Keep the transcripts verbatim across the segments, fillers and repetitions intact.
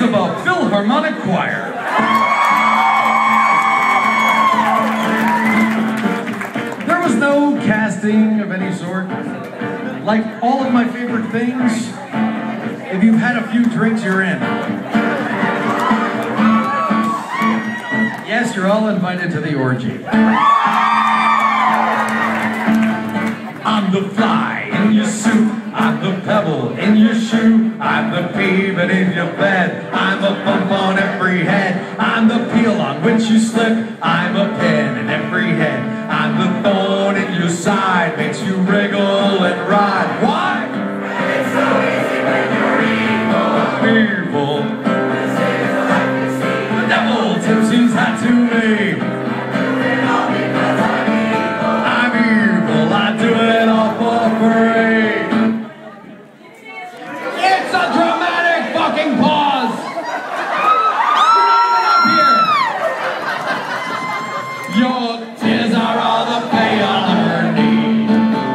Beelzebub Philharmonic Choir. There was no casting of any sort. Like all of my favorite things, if you've had a few drinks, you're in. Yes, you're all invited to the orgy. I'm the fly in your suit, I'm the pebble in your shoe, I'm the pea beneath your bed, I'm a bump on every head, I'm the peel on which you slip, I'm a pin in every head, I'm the thorn in your side, makes you wriggle and ride. Why? It's so easy when you're evil. Evil. The devil tips his hat to me. I do it all for free. It's a dramatic fucking pause. You're not even up here. Your tears are all the pay I'll ever need.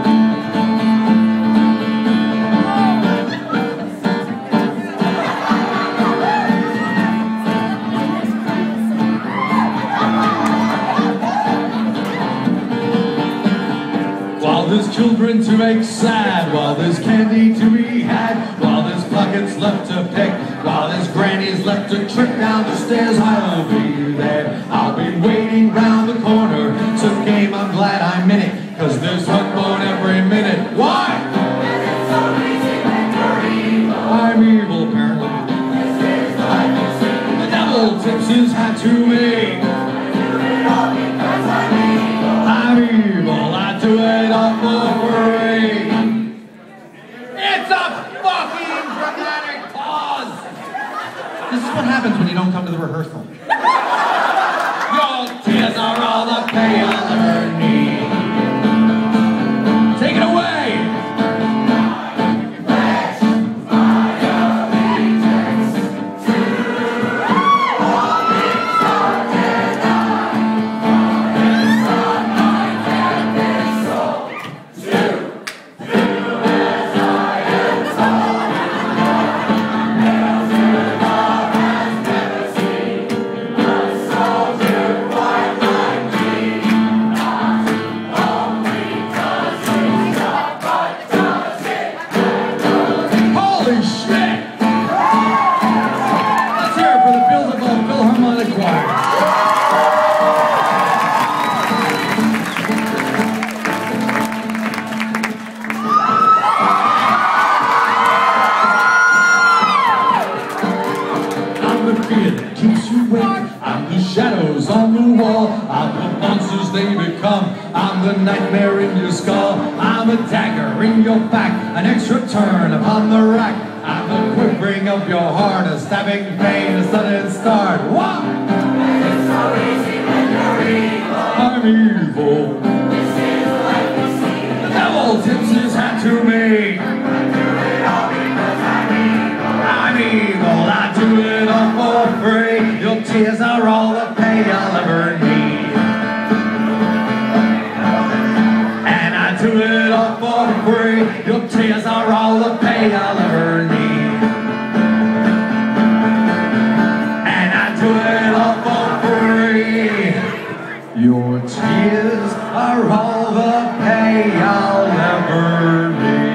While there's children to make sad, while there's candy to be had, while there's buckets left to pick, while there's grannies left to trip down the stairs, I'll be there. I'll be waiting round the corner. So game, I'm glad I'm in it, cause there's hookbone every minute. Why? It's so easy when you're evil. I'm evil, apparently. This is the life you see. The devil tips his hat to me. I'm evil, I do it all for free. It's a fucking dramatic pause. This is what happens when you don't come to the rehearsal. Your tears are all the pay I'll ever need. Take it away. Shadows on the wall, I'm the monsters they become, I'm the nightmare in your skull, I'm a dagger in your back, an extra turn upon the rack, I'm the quivering of your heart, a stabbing pain, a sudden start. What? It's so easy when you're evil. I'm evil. This is the life you see. The devil tips his hat to me. I do it all because I'm evil. I'm evil, I do it all for free. Your tears are all the pay I'll ever need. And I do it all for free. Your tears are all the pay I'll ever need. And I do it all for free. Your tears are all the pay I'll ever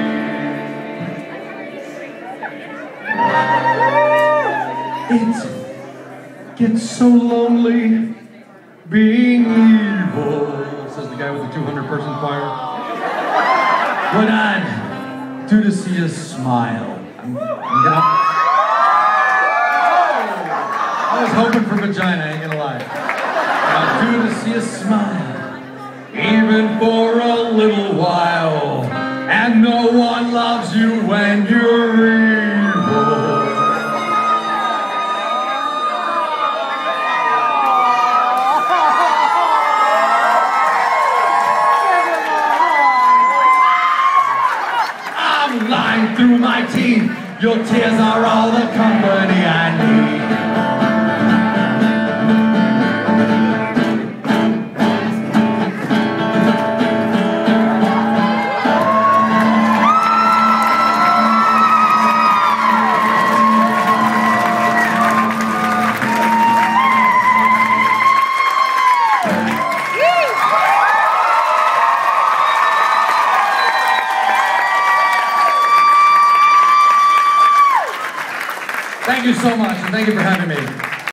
need. It gets so lonely being evil, says the guy with the two hundred person choir. What I'd do to see a smile. I'm, I'm gonna... I was hoping for vagina, I ain't gonna lie. What I'd do to see a smile, even for a little while. And no one loves you when you're evil. Lying through my teeth, your tears are all the company I need. Thank you so much, and thank you for having me.